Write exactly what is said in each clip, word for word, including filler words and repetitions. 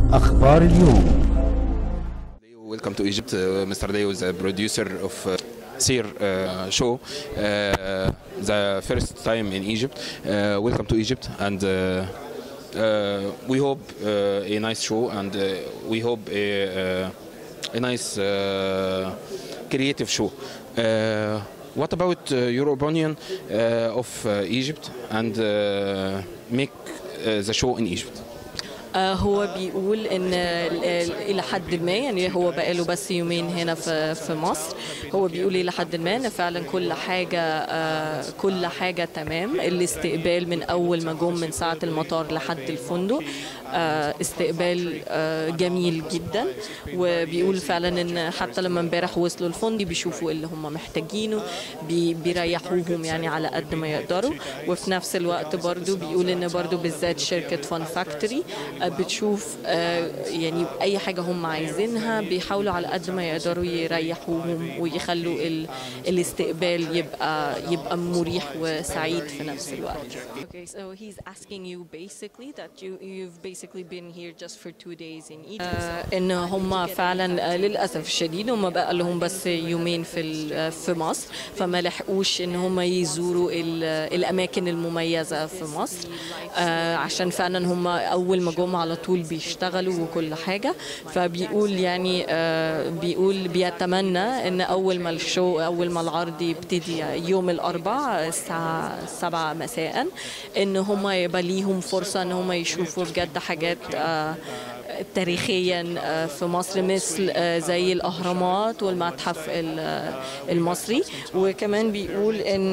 أخبار اليوم. Welcome to Egypt. Uh, Mister Deo is a producer of uh, Seer uh, show, uh, the first time in Egypt. Uh, welcome to Egypt, and uh, uh, we hope uh, a nice show, and uh, we hope a, uh, a nice uh, creative show. Uh, what about uh, your opinion uh, of uh, Egypt and uh, make uh, the show in Egypt? هو بيقول ان الى حد ما، يعني هو بقاله بس يومين هنا في في مصر. هو بيقول الى حد ما ان فعلا كل حاجه كل حاجه تمام. الاستقبال من اول ما جم من ساعه المطار لحد الفندق استقبال جميل جدا. وبيقول فعلا ان حتى لما امبارح وصلوا الفندق بيشوفوا اللي هم محتاجينه، بيريحوهم يعني على قد ما يقدروا. وفي نفس الوقت برضو بيقول ان برضو بالذات شركه فان فاكتوري بتشوف يعني اي حاجه هم عايزينها، بيحاولوا على قد ما يقدروا يريحوهم ويخلوا الاستقبال يبقى يبقى مريح وسعيد في نفس الوقت. Okay, so he's asking you basically that you you've basically been here just for two days in Egypt. uh, ان هم فعلا للاسف الشديد هم بقى لهم بس يومين في في مصر، فما لحقوش ان هم يزوروا الاماكن المميزه في مصر، uh, عشان فعلا هم اول ما جم على طول بيشتغلوا وكل حاجه. فبيقول يعني آه بيقول بيتمنى ان اول ما الشو اول ما العرض يبتدي يوم الاربعاء الساعه سبعة مساء ان هم يبقى ليهم فرصه ان هم يشوفوا بجد حاجات آه تاريخيا في مصر، مثل زي الأهرامات والمتحف المصري. وكمان بيقول ان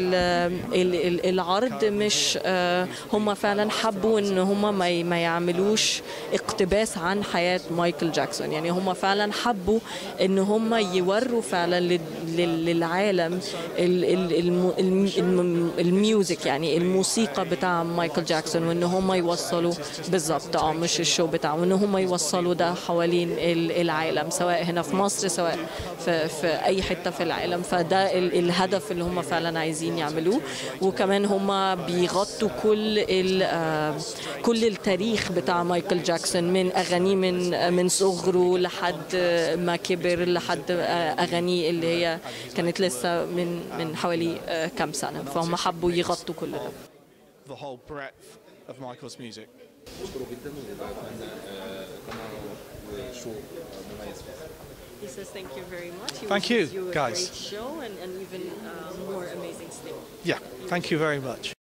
العرض مش هم فعلا حبوا ان هم ما يعملوش اقتباس عن حياة مايكل جاكسون، يعني هم فعلا حبوا ان هم يوروا فعلا للعالم الميوزك، يعني الموسيقى بتاع مايكل جاكسون، وان هم يوصلوا بالظبط اه مش الشو بتاعه، وان هم يوصلوا ده حوالين العالم سواء هنا في مصر سواء في, في اي حته في العالم. فده الهدف اللي هم فعلا عايزين يعملوه. وكمان هم بيغطوا كل كل التاريخ بتاع مايكل جاكسون، من اغانيه من من صغره لحد ما كبر، لحد اغانيه اللي هي كانت لسه من من حوالي كام سنه. فهم حبوا يغطوا كل ده. The whole breadth of Michael's music. بشكره جدا وبتمنى قناه وشو مميز. He says thank you very much. He thank you, you a guys. Great show and, and even uh, more amazing still. Yeah, thank you very much.